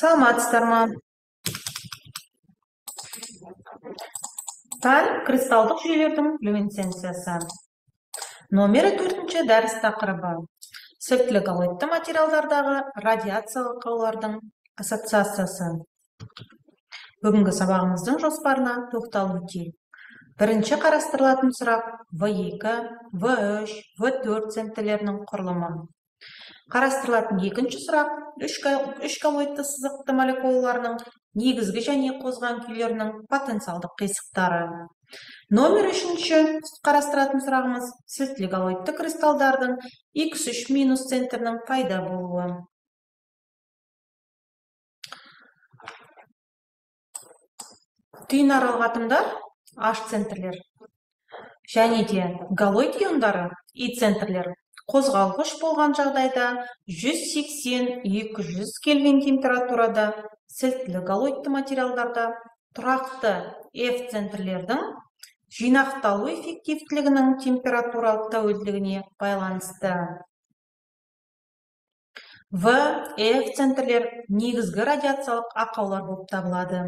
Саламатсыздар ма? Пән кристалдық жүйелердің люминесценциясы. Номері 4-ші дәріс тақырыбы. Сілтілі галоидты материалдардағы радиациялық аулардың ассоциациясы. Бүгінгі сабағымыздың жоспарына тоқталып өтейік. Бірінші қарастырылатын сұрақ В2, В3, В4 центрлерінің құрылымы. Қарастырылатын екінші сұрақ үш галоидты сызықты молекулаларының негізгі және қозған күйлерінің потенциалдық қисықтары. Номер 3-ші қарастыратын сұрағымыз сілтілі галоидты кристалдардың X3- центрінің пайда болуы. Түйінаралық атомдар H центрлер және де галоид иондары И центрлер қозғалғыш болған жағдайда 180-200 кельвин температурада сілтілі галоидты материалдарда тұрақты F центрлердің жинақталу эффективтілігінің температуралық тәуелділігіне байланысты. В, F центрлер негізгі радиациялық ақаулар болып табылады.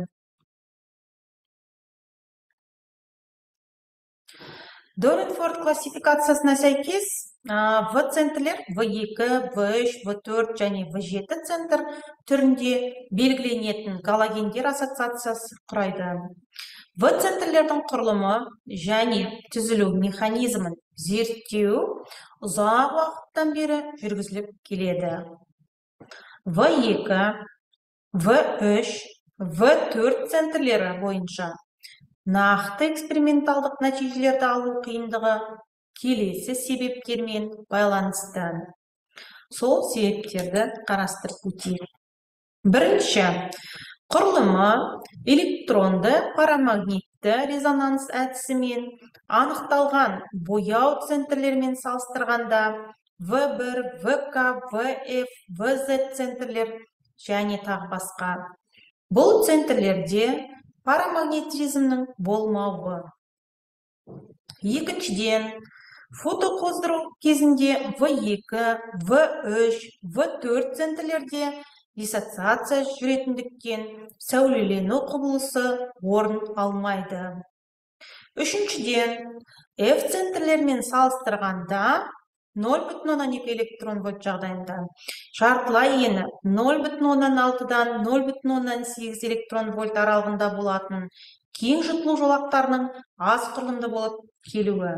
Доренфорд классификациясына сәйкес, В центрлер В2, В3, В4 және В7 центр түрінде белгіленетін галогендер ассоциациясы құрайды. В центрлердің құрылымы және түзілу механизмін зерттеу ұзақ уақыттан бері жүргізіліп келеді. В2, В3, В4 центрлері бойынша нақты эксперименталдық нәтижелерді алу қиындығы келесі себептермен байланысты. Сол себептерді қарастырып өтейік. Бірінші, құрылымы электронды парамагнитті резонанс әдісімен анықталған бояу центрлермен салыстырғанда В1, ВК, ВФ, ВЗ центрлер және тағы басқа. Бұл центрлерде парамагнетизмнің болмауы. Екіншіден, фотоқоздыру кезінде В2, В3, В4 центрлерде диссоциация жүретіндіктен сәулелену құбылысы орын алмайды. Үшіншіден, F центрлермен салыстырғанда 0,2 электрон вольт жағдайында жартылай ені 0,6-дан 0,8 электрон вольт аралығында болатын кең жұтылу жолақтарының аз құрылымды болып келуі.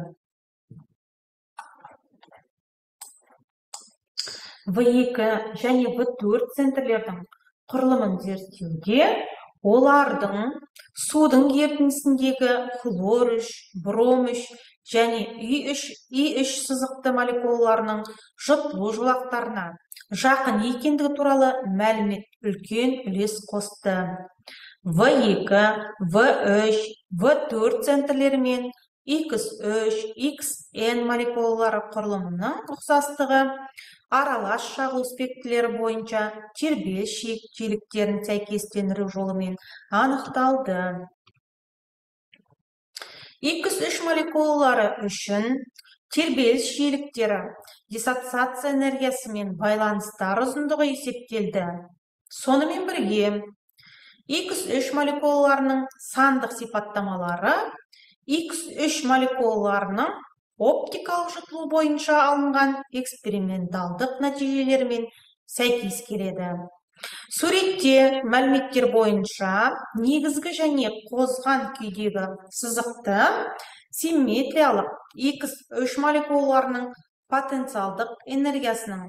В2 және В4 центрлердің құрылымын зерттеуде олардың судың ерітіндісіндегі хлор 3, бром 3 және И3 сызықты молекулаларының жұтылу жолақтарына жақын екендігі туралы мәлімет үлкен үлес қосты. В2, В3, В4 центрлері мен X3, XN молекулалары құрылымының ұқсастығы аралас шағу спектрлері бойынша тербеліс жиіліктерін сәйкестендіру жолымен анықталды. X3 молекулалары үшін тербеліс жиіліктері диссоциация энергиясымен байланыстар ұзындығы есептелді. Сонымен бірге, X3 молекулаларының сандық сипаттамалары X3 молекулаларының оптикалық жұтылу бойынша алынған эксперименталдық нәтижелермен сәйкес келеді. Суретте мәліметтер бойынша негізгі және қозған күйдегі сызықты симметриялық X3 молекулаларының потенциалдық энергиясының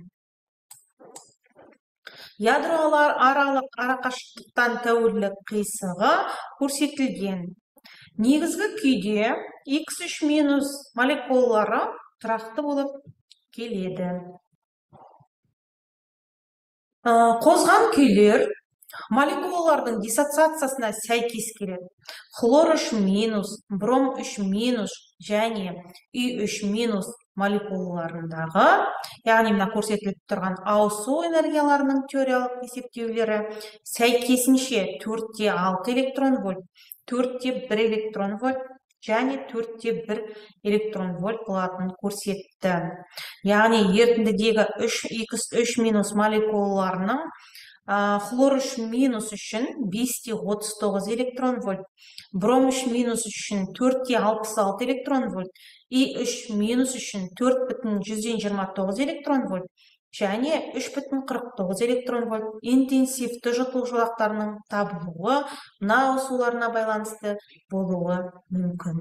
ядролар аралық арақашықтықтан тәуелді қисығы көрсетілген. Негізгі күйде X3- молекулалары тұрақты болып келеді. Қозған күйлер молекулалардың диссоциациясына сәйкес келеді. Хлор 3-, бром 3- және И3- молекулаларындағы, яғни мына көрсетіліп тұрған ауысу энергияларының теориялық есептеулері сәйкесінше 4-6 электрон вольт, 4-1 электрон вольт және 4-1 электрон вольт болатынын көрсетті. Яғни ерітіндідегі X3- молекулаларының хлор 3 минус үшін 5,39 электрон вольт, бром 3 минус үшін 4,66 электрон вольт, И3 минус үшін 4,129 электрон вольт, және 3,49 электрон вольт интенсивті жұтылу жолақтарының табылуы мына ауысуларына байланысты болуы мүмкін.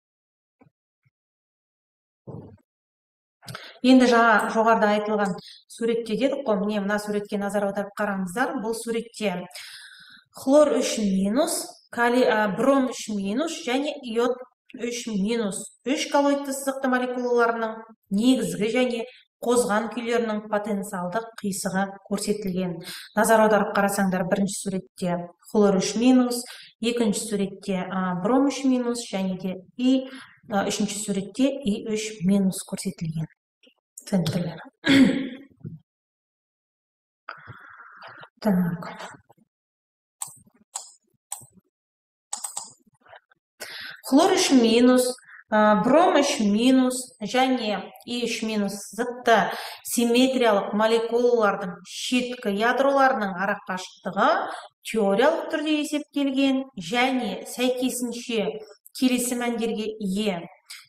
Енді жаңа жоғарыда айтылған суретте дедік қой, міне мына суретке назар аударып қараңыздар. Бұл суретте хлор 3 минус, бром 3 минус және иод 3 минус 3 коллоидты сызықты молекулаларының негізгі және қозған күйлерінің потенциалдық қисығы көрсетілген. Назар аударып қарасаңдар, бірінші суретте хлор 3 минус, екінші суретте бром 3 минус және де үшінші суретте И3 минус көрсетілген центрлер. Хлор 3 минус, бром 3 минус және И3 минус зытты симметриялық молекулалардың шеткі ядроларының арақашықтығы теориялық түрде есептелген және сәйкесінше келесі мәндерге ие.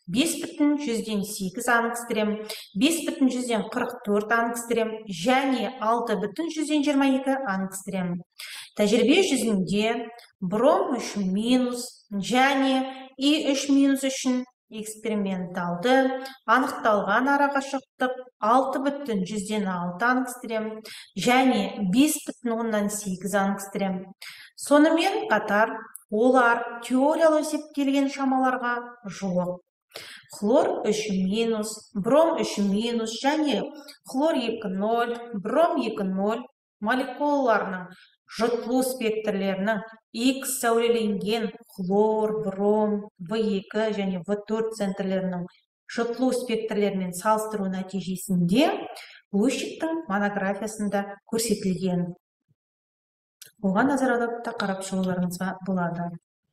5,8 ангстрем, 5,44 ангстрем және 6,22 ангстрем. Тәжірибе жүзінде бром 3 минус және И3 минус үшін эксперименталды анықталған арақашықтық 6,6 ангстрем және 5,8 ангстрем. Сонымен қатар олар теориялы есептелген шамаларға жуық. Хлор 3 минус, бром 3 минус және хлор 2,0, бром 2,0 молекулаларының жұтылу спектрлерінің X сәулеленген хлор, бром, В2 және В4 центрлерінің жұтылу спектрлерімен салыстыру нәтижесінде Лущиктің монографиясында көрсетілген. Оған назар аударып та қарап шығуларыңызға болады.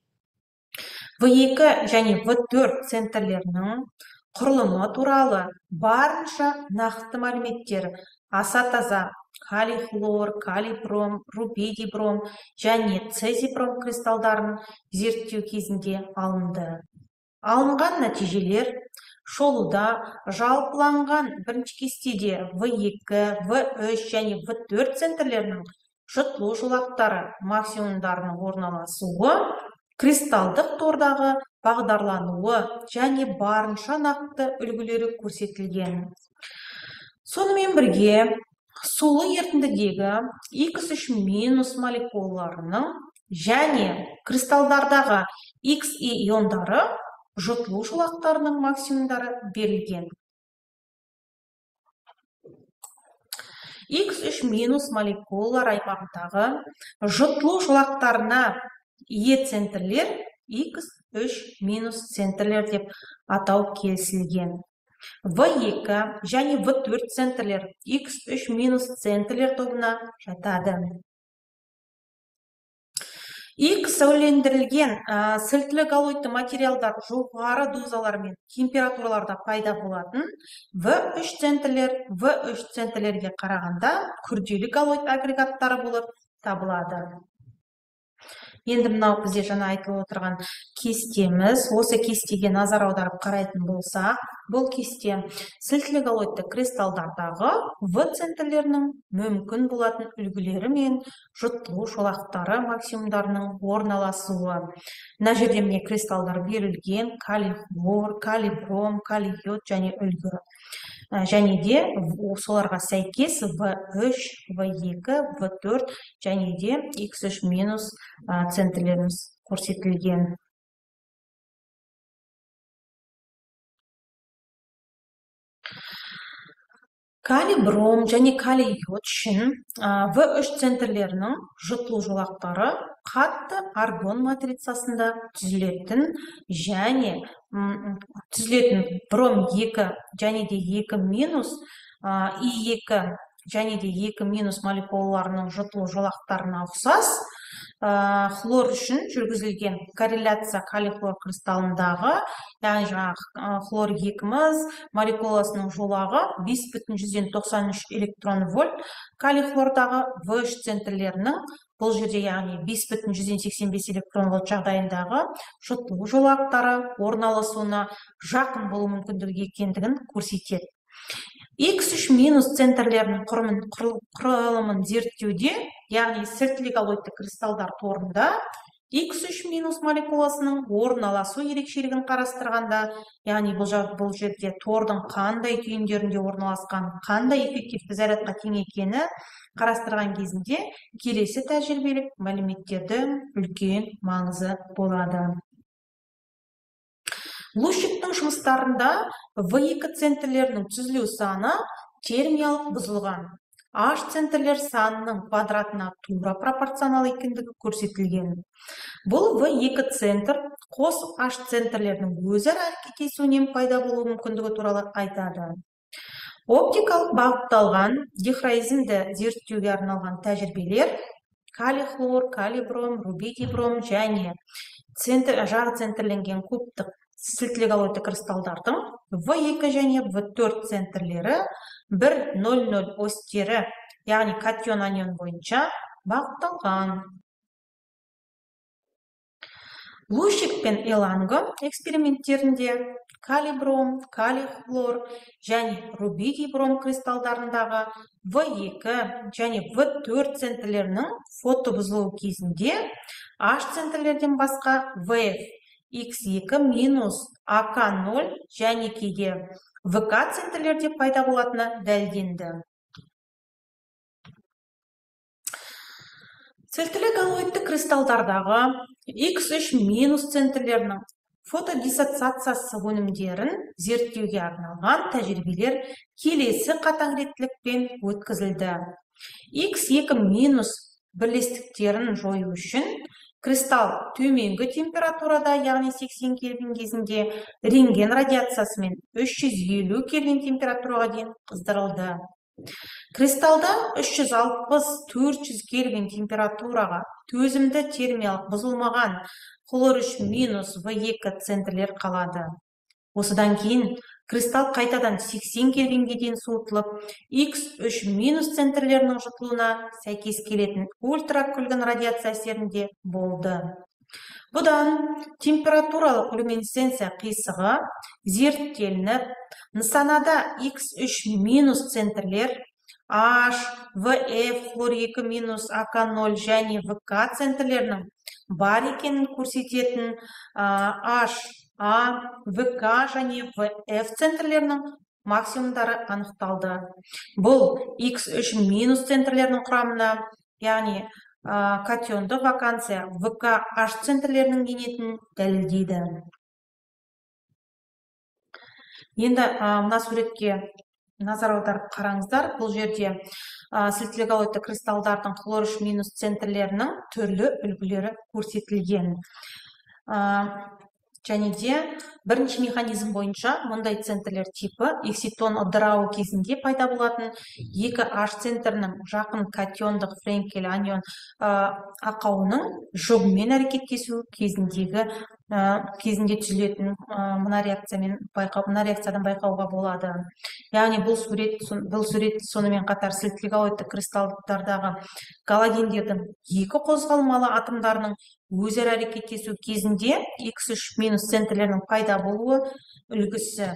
В2 және В4 центрлерінің құрылымы туралы барынша нақты мәліметтер аса таза калий хлор, калий бром, рубидий бром және цезий бром кристалдарын зерттеу кезінде алынды. Алынған нәтижелер шолуда жалпыланған бірінші кестеде В2, В3 және В4 центрлерінің жұтылу жолақтары максимумдарының орналасуы, кристалдық тордағы бағдарлануы және барынша нақты үлгілері көрсетілген. Сонымен бірге, сулы ерітіндідегі X3 минус молекулаларының және кристалдардағы XI иондары жұтылу жолақтарының максимумдары берілген. X3 минус молекулалар аймағындағы жұтылу жолақтарына ие центрлер X3 минус центрлер деп атау келісілген. В2 және В4 центрлер X3 минус центрлер тобына жатады. X сәулелендірілген сілтілі коллоидты материалдар жоғары дозалар мен температураларда пайда болатын В3 центрлерге қарағанда күрделі коллоид агрегаттары болып табылады. Енді мынау бізде жаңа айтылып отырған кестеміз. Осы кестеге назар аударып қарайтын болсақ, бұл кесте сілтілі коллоидты кристалдардағы В центрлерінің мүмкін болатын үлгілері мен жұтылу жолақтары максимумдарының орналасуы. Мына жерде міне кристалдар берілген: калий хлор, калий бром, калий йод және үлгі. Және де соларға сәйкес В3, В2, В4 және де X3 минус центрлеріміз көрсетілген. Калий бром және калий йод үшін В3 центрлерінің жұтылу жолақтары қатты аргон матрицасында түзілетін бром 2 және де 2 минус, И2 және де 2 минус молекулаларының жұтылу жолақтарына ұқсас, хлор үшін жүргізілген корреляция калий хлор кристаллындағы, яғни жаңағы хлор 2-міз молекуласының жолағы 5,93 электрон вольт, калий хлордағы В3 центрлерінің бұл жерде яғни 5,185 электрон вольт жағдайындағы жұтылу жолақтары орналасуына жақын болу мүмкіндігі екендігін көрсетеді. X3 минус центрлерінің құрылымын зерттеуде, яғни сілтілі галоидты кристалдар торында X3 минус молекуласының орналасу ерекшелігін қарастырғанда, яғни бұл жерде тордың қандай түйіндерінде орналасқан, қандай эффективті зарядқа тең екені қарастырған кезінде келесі тәжірибелік мәліметтердің үлкен маңызы болады. Лущиктің жұмыстарында В2 центрлерінің түзілу саны термиялық бұзылған. H центрлер санының квадратына тура пропорционал екендігі көрсетілген. Бұл В2 центр қос H центрлерінің өзара әрекеттесуінен пайда болуы мүмкіндігі туралы айтады. Оптикалық бағытталған дихроизмді зерттеуге арналған тәжірибелер калий хлор, калий бром, рубидий бром және жағы центрленген кубтық сілтілі галоидты кристалдардың В2 және В4 центрлері 1,00 осьтері, яғни катион-анион бойынша бағытталған. Лущик пен Эланго эксперименттерінде калий бром, калий хлор және рубидий бром кристалдарындағы В2 және В4 центрлерінің фотобұзылуы кезінде H центрлерден басқа VF, X2 минус AK0 және кейде ВК центрлерде пайда болатыны дәлелденді. Сілтілі галоидты кристалдардағы X3 минус центрлерінің фотодиссоциациясы өнімдерін зерттеуге арналған тәжірибелер келесі қатаң реттілікпен өткізілді. X2 минус бірлестіктерін жою үшін кристалл төменгі температурада, яғни 80 кельвин кезінде рентген радиациясымен 350 кельвин температураға дейін қыздырылды. Кристалда 360-400 кельвин температураға төзімді термиялық бұзылмаған хлор 3 минус В2 центрлер қалады. Осыдан кейін кристалл қайтадан 80 кельвинге дейін суытылып, X3 минус центрлерінің жұтылуына сәйкес келетін ультракүлгін радиация әсерінде болды. Бұдан температуралық люминесценция қисығы зерттелініп, нысанада X3 минус центрлер H, VF, хлор 2 минус AK0 және ВК центрлерінің бар екенін көрсететін H, A, ВК және VF центрлерінің максимумдары анықталды. Бұл X3 минус центрлерінің құрамына, яғни катионды вакансия ВК H центрлерінің енетін дәлелдейді. Енді мына суретке назар аударып қараңыздар. Бұл жерде сілтілі галоидты кристалдардың хлор 3 минус центрлерінің түрлі үлгілері көрсетілген. Және де бірінші механизм бойынша мұндай центрлер типі экситон ыдырауы кезінде пайда болатын 2H центрінің жақын катиондық френкель анион ақауының жұбымен әрекеттесу кезінде түзілетін мына реакциядан байқауға болады. Яғни бұл сурет сонымен қатар сілтілі галоидты кристалдардағы галогендердің екі қозғалмалы атомдарының өзара әрекеттесу кезінде X3 минус центрлерінің пайда болуы үлгісі.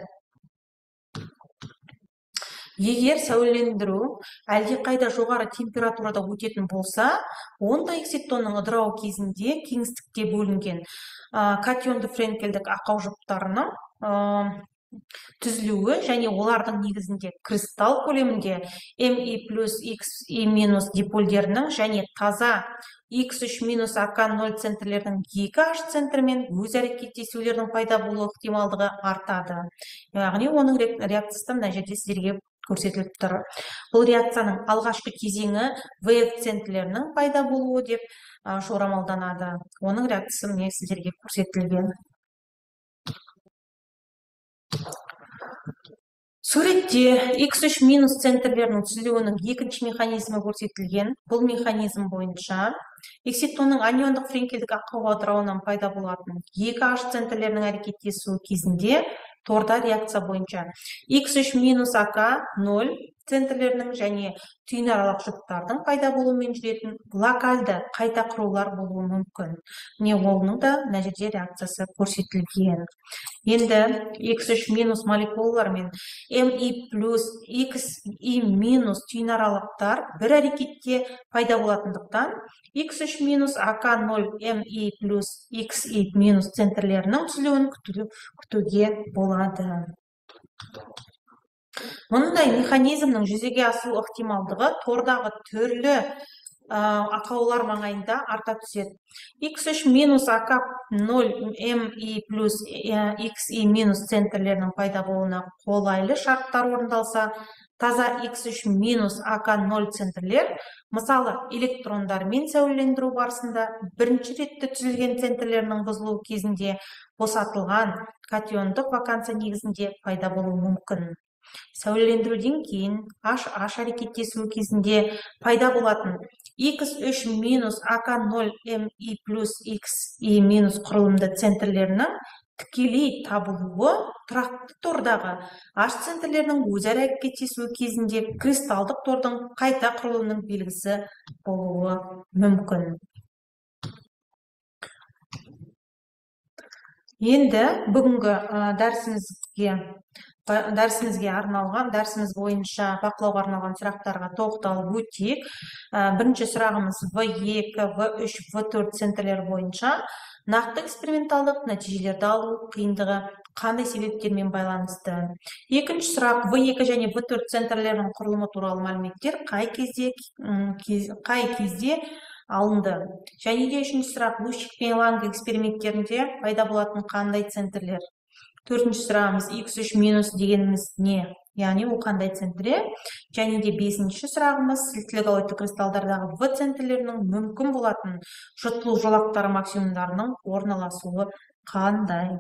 Егер сәулелендіру әлде қайда жоғары температурада өтетін болса, онда экситонның ыдырауы кезінде кеңістікте бөлінген катионды френкельдік ақау жұптарының түзілуі және олардың негізінде кристалл көлемінде Me плюс Xe- дипольдерінің және таза X3 минус AK0 центрлердің 2H центрімен өз әрекеттесулердің пайда болу ықтималдығы артады. Яғни оның реакциясы мына жерде сіздерге көрсетіліп тұр. Бұл реакцияның алғашқы кезеңі VF центрлерінің пайда болуы деп жорамалданады. Оның реакциясы міне сіздерге көрсетілген. Суретте x3 минус центрлерінің түзілуінің екінші механизмі көрсетілген. Бұл механизм бойынша экситонның аниондық френкелдік ақауға ыдырауынан пайда болатын екі H центрлерінің әрекеттесуі кезінде торда реакция бойынша x3 минус АК 0 центрлерінің және түйінаралық жұптардың пайда болуымен жүретін локальды қайта құрулар болуы мүмкін. Міне оның да мына жерде реакциясы көрсетілген. Енді x3 минус молекулалар мен Mi плюс XI минус түйінаралықтар бір әрекетте пайда болатындықтан x3 минус АК0 Mi плюс XI минус центрлерінің түзілуін күтуге болады. Мұндай механизмнің жүзеге асу ықтималдығы тордағы түрлі ақаулар маңайында арта түседі. x3 минус АК0 Mi плюс XI минус центрлерінің пайда болуына қолайлы шарттар орындалса, таза x3 минус АК0 центрлер, мысалы электрондармен сәулелендіру барысында бірінші ретті түзілген центрлерінің бұзылуы кезінде босатылған катиондық вакансия негізінде пайда болуы мүмкін. Сәулелендіруден кейін H әрекеттесуі кезінде пайда болатын x3 минус АК0 Mi плюс XI минус құрылымды центрлерінің тікелей табылуы тұрақты тордағы H центрлерінің өзара әрекеттесуі кезінде кристалдық тордың қайта құрылуының белгісі болуы мүмкін. Енді бүгінгі дәрісімізге арналған, дәрісіміз бойынша бақылауға арналған сұрақтарға тоқталып өтейік. Бірінші сұрағымыз V2, V3, V4 центрлер бойынша нақты эксперименталдық нәтижелерді алу қиындығы қандай себептермен байланысты? Екінші сұрақ, V2 және V4 центрлерінің құрылымы туралы мәліметтер қай кезде алынды? Және де үшінші сұрақ, Лущик пен Ланге эксперименттерінде пайда болатын қандай центрлер? Төртінші сұрағымыз x3 минус дегеніміз не? Яғни ол қандай центрлер? Және де бесінші сұрағымыз сілтілі галоидты кристалдардағы V центрлерінің мүмкін болатын жұтылу жолақтары максимумдарының орналасуы қандай?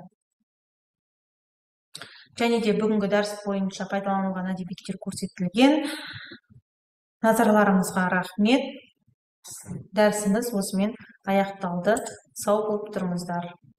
Және де бүгінгі дәріс бойынша пайдаланылған әдебиеттер көрсетілген. Назарларыңызға рахмет. Дәрісіміз осымен аяқталды. Сау болып тұрыңыздар.